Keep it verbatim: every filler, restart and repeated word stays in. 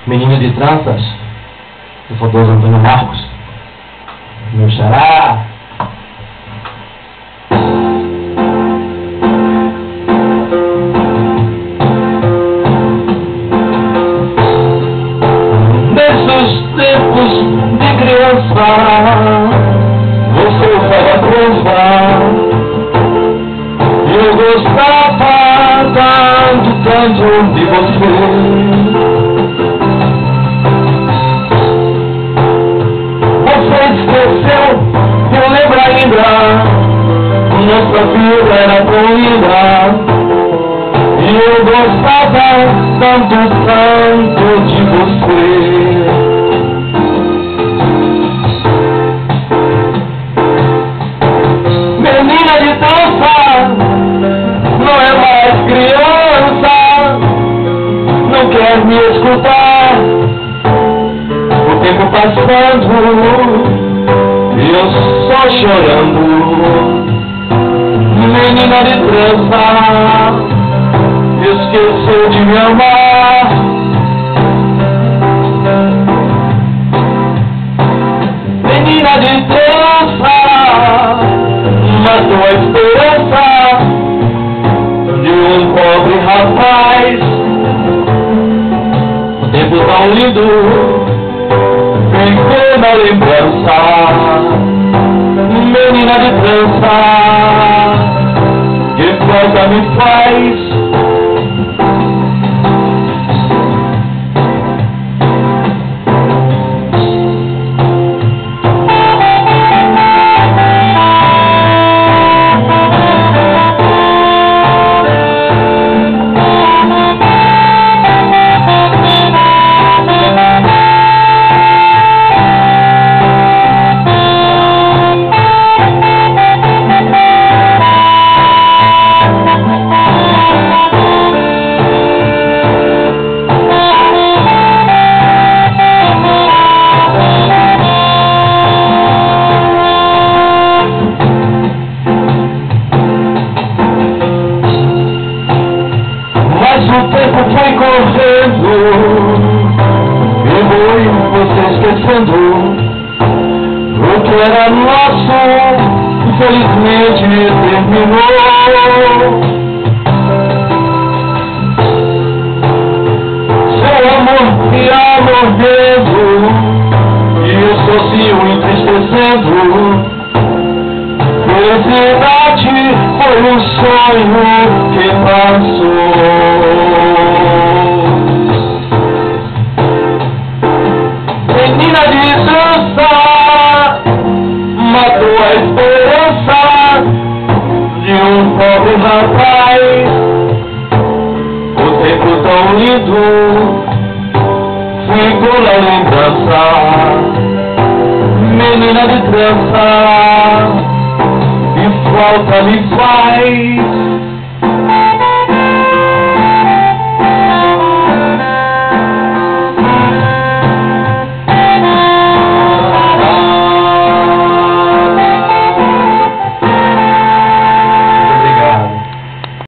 Menina de tranças, do famoso Antônio Marcos, meu xará. Nesses tempos de criança, você estava trança, e eu gostava tanto, tanto de você. Esqueceu, eu lembro ainda, nossa vida era tão linda, e eu gostava tanto, tanto de você. Menina de trança, não é mais criança, não quer me escutar. O tempo passando e eu só chorando. Menina de trança, esqueceu de me amar. Menina de trança, matou a esperança de um pobre rapaz. O tempo tão lindo ficou na lembrança. Menina de trança, que falta me faz. O tempo foi correndo e foi você esquecendo o que era nosso, infelizmente terminou. Seu amor ia morrendo e o sozinho entristecendo. Felicidade foi um sonho que passou. Menina de trança, matou a esperança de um pobre rapaz. O tempo tão lindo ficou na lembrança. Menina de trança, que falta me faz.